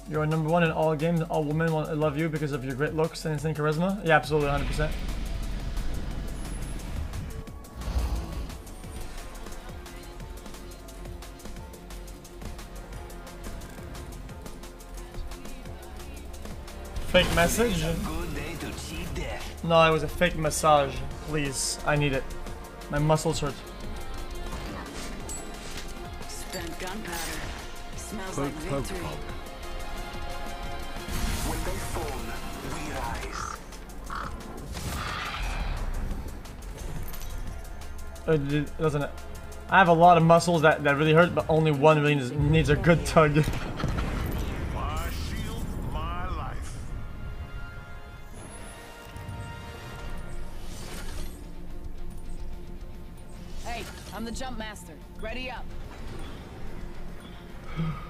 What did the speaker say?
You're number one in all games. All women want to love you because of your great looks and instant charisma. Yeah, absolutely, 100%. Fake message? No, it was a fake massage. Please, I need it. My muscles hurt. Spent gunpowder. Smells like victory. When they fall, we rise. It doesn't. I have a lot of muscles that really hurt, but only one really needs a good tug. My shield, my life. Hey, I'm the jump master. Ready up.